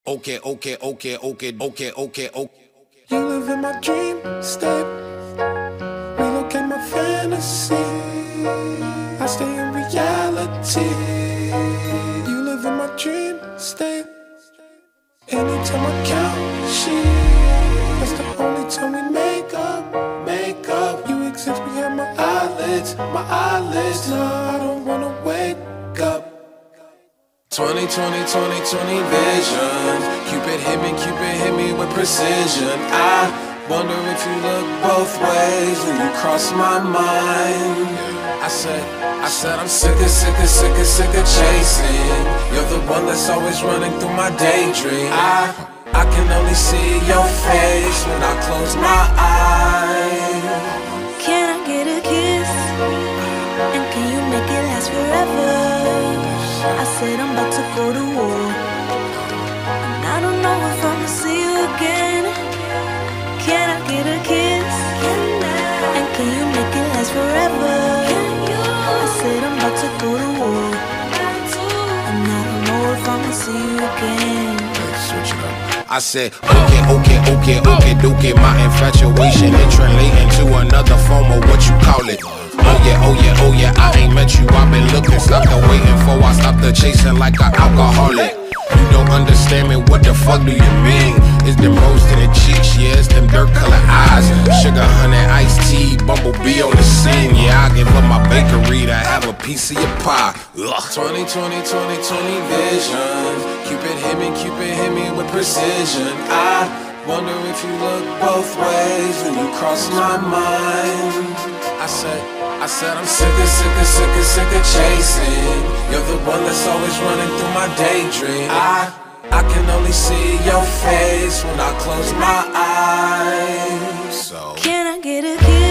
Okay, okay, okay, okay, okay, okay, okay. You live in my dream state, relocate my fantasy. I stay in reality. You live in my dream state. Anytime I count sheep, that's the only time we make up, make up. You exist behind my eyelids, my eyelids. No, I don't wanna wake up. 20, 20, 20, 20 vision. Cupid hit me with precision. I wonder if you look both ways when you cross my mind. I said I'm sick of chasing. You're the one that's always running through my daydream. I can only see your face when I close my eyes. Can I get a kiss? And can you make it last forever? I said I'm about to go to war, and I don't know if I'ma see you again. Can I get a kiss? And can you make it last forever? I said I'm about to go to war, and I don't know if I'ma see you again. Switch it up. I said, okay, my infatuation it translating to another form of what you call it. Oh yeah, I ain't met you, I've been looking, stopped the waiting for, I stopped the chasing like an alcoholic. You don't understand me, what the fuck do you mean? It's them rose to the cheeks, yeah, it's them dirt colored eyes. Sugar, honey, iced tea, bumblebee on the scene. Yeah, I give up my bakery to have a piece of your pie. Ugh. 20, 20, 20, 20 vision. Cupid hit me with precision. I wonder if you look both ways when you cross my mind. I said I'm sick of chasing. You're the one that's always running through my daydream. I can only see your face when I close my eyes. So can I get a kiss?